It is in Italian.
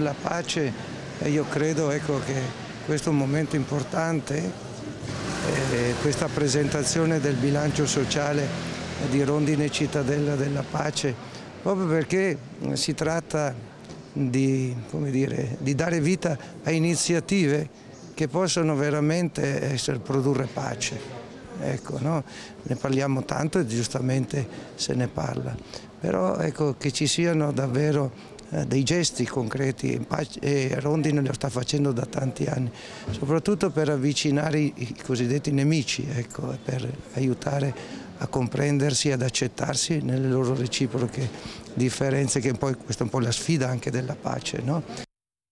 della pace, io credo, ecco, che questo è un momento importante, questa presentazione del bilancio sociale di Rondine Cittadella della Pace, proprio perché si tratta di, come dire, di dare vita a iniziative che possono veramente produrre pace. Ecco, no? Ne parliamo tanto e giustamente se ne parla, però ecco, che ci siano davvero dei gesti concreti, e Rondine lo sta facendo da tanti anni, soprattutto per avvicinare i cosiddetti nemici, ecco, per aiutare a comprendersi, ad accettarsi nelle loro reciproche differenze, che poi questa è un po' la sfida anche della pace, no?